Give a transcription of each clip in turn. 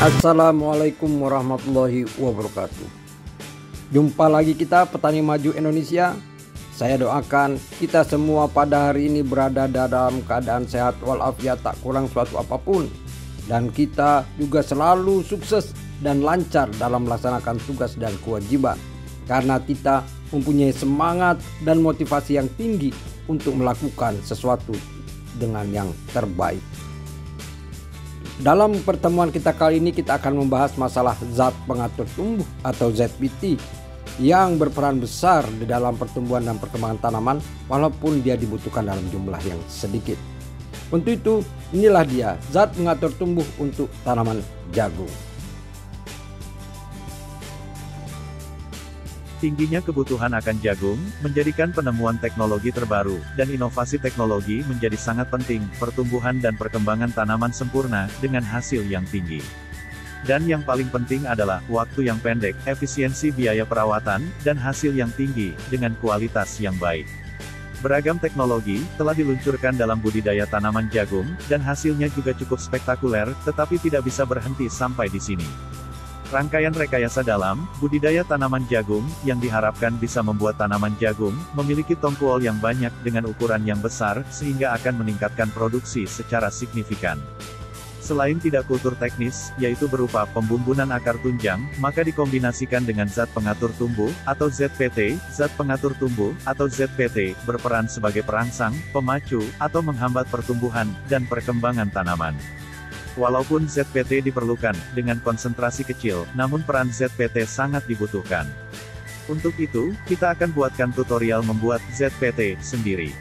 Assalamualaikum warahmatullahi wabarakatuh. Jumpa lagi kita petani maju Indonesia. Saya doakan kita semua pada hari ini berada dalam keadaan sehat walafiat, tak kurang suatu apapun. Dan kita juga selalu sukses dan lancar dalam melaksanakan tugas dan kewajiban. Karena kita mempunyai semangat dan motivasi yang tinggi untuk melakukan sesuatu dengan yang terbaik. Dalam pertemuan kita kali ini kita akan membahas masalah zat pengatur tumbuh atau ZPT yang berperan besar di dalam pertumbuhan dan perkembangan tanaman walaupun dia dibutuhkan dalam jumlah yang sedikit. Untuk itu inilah dia zat pengatur tumbuh untuk tanaman jagung. Tingginya kebutuhan akan jagung, menjadikan penemuan teknologi terbaru, dan inovasi teknologi menjadi sangat penting, pertumbuhan dan perkembangan tanaman sempurna, dengan hasil yang tinggi. Dan yang paling penting adalah, waktu yang pendek, efisiensi biaya perawatan, dan hasil yang tinggi, dengan kualitas yang baik. Beragam teknologi, telah diluncurkan dalam budidaya tanaman jagung, dan hasilnya juga cukup spektakuler, tetapi tidak bisa berhenti sampai di sini. Rangkaian rekayasa dalam budidaya tanaman jagung, yang diharapkan bisa membuat tanaman jagung memiliki tongkuol yang banyak dengan ukuran yang besar, sehingga akan meningkatkan produksi secara signifikan. Selain tidak kultur teknis, yaitu berupa pembumbunan akar tunjang, maka dikombinasikan dengan zat pengatur tumbuh, atau ZPT. Zat pengatur tumbuh, atau ZPT, berperan sebagai perangsang, pemacu, atau menghambat pertumbuhan dan perkembangan tanaman. Walaupun ZPT diperlukan dengan konsentrasi kecil, namun peran ZPT sangat dibutuhkan. Untuk itu, kita akan buatkan tutorial membuat ZPT sendiri.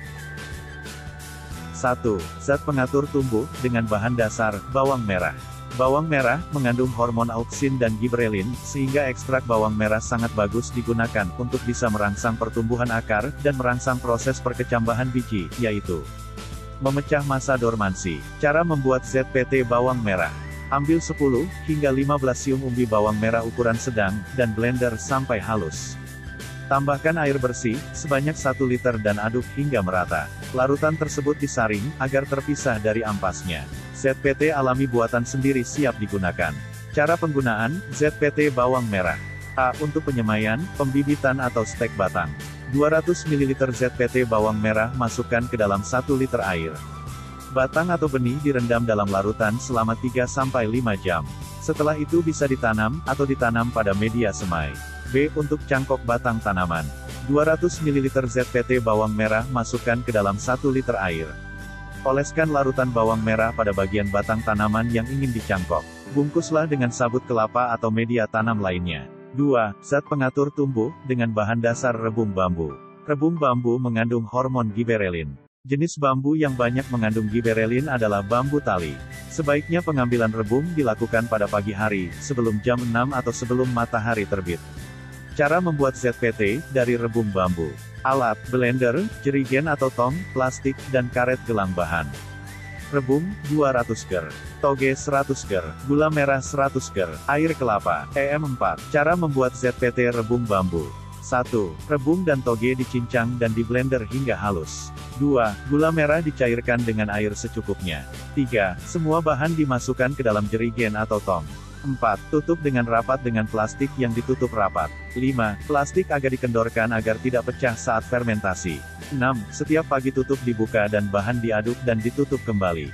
1. Zat pengatur tumbuh, dengan bahan dasar, bawang merah. Bawang merah, mengandung hormon auksin dan giberelin, sehingga ekstrak bawang merah sangat bagus digunakan, untuk bisa merangsang pertumbuhan akar, dan merangsang proses perkecambahan biji, yaitu memecah masa dormansi. Cara membuat ZPT bawang merah. Ambil 10 hingga 15 siung umbi bawang merah ukuran sedang, dan blender sampai halus. Tambahkan air bersih, sebanyak 1 liter dan aduk hingga merata. Larutan tersebut disaring, agar terpisah dari ampasnya. ZPT alami buatan sendiri siap digunakan. Cara penggunaan, ZPT bawang merah. A. Untuk penyemaian, pembibitan atau stek batang. 200 ml ZPT bawang merah masukkan ke dalam 1 liter air. Batang atau benih direndam dalam larutan selama 3-5 jam. Setelah itu bisa ditanam, atau ditanam pada media semai. B. Untuk cangkok batang tanaman. 200 ml ZPT bawang merah masukkan ke dalam 1 liter air. Oleskan larutan bawang merah pada bagian batang tanaman yang ingin dicangkok. Bungkuslah dengan sabut kelapa atau media tanam lainnya. 2. Zat pengatur tumbuh, dengan bahan dasar rebung bambu. Rebung bambu mengandung hormon giberelin. Jenis bambu yang banyak mengandung giberelin adalah bambu tali. Sebaiknya pengambilan rebung dilakukan pada pagi hari, sebelum jam 6 atau sebelum matahari terbit. Cara membuat ZPT, dari rebung bambu. Alat, blender, jerigen atau tong, plastik, dan karet gelang bahan. Rebung, 200 ger. Toge 100 ger. Gula merah 100 ger. Air kelapa, EM4. Cara membuat ZPT rebung bambu. 1. Rebung dan toge dicincang dan diblender hingga halus. 2. Gula merah dicairkan dengan air secukupnya. 3. Semua bahan dimasukkan ke dalam jerigen atau tong. 4. Tutup dengan rapat dengan plastik yang ditutup rapat. 5. Plastik agak dikendorkan agar tidak pecah saat fermentasi. 6. Setiap pagi tutup dibuka dan bahan diaduk dan ditutup kembali.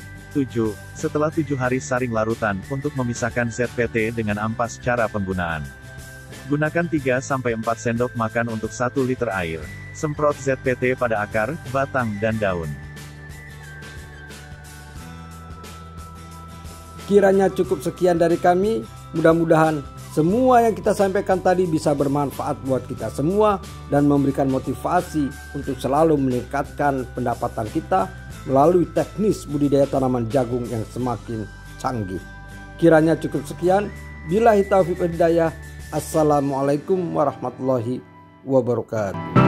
7. Setelah 7 hari saring larutan, untuk memisahkan ZPT dengan ampas. Cara penggunaan. Gunakan 3-4 sendok makan untuk 1 liter air. Semprot ZPT pada akar, batang, dan daun. Kiranya cukup sekian dari kami. Mudah-mudahan semua yang kita sampaikan tadi bisa bermanfaat buat kita semua dan memberikan motivasi untuk selalu meningkatkan pendapatan kita melalui teknis budidaya tanaman jagung yang semakin canggih. Kiranya cukup sekian. Billahi taufiq wal hidayah. Assalamualaikum warahmatullahi wabarakatuh.